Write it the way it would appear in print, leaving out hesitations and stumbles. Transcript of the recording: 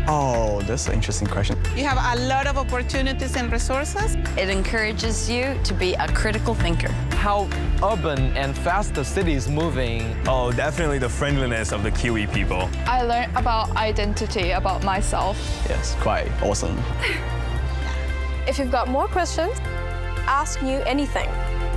Oh, that's an interesting question. You have a lot of opportunities and resources. It encourages you to be a critical thinker. How urban and fast the city is moving. Oh, definitely the friendliness of the Kiwi people. I learned about identity, about myself. Yes, quite awesome. If you've got more questions, ask you anything.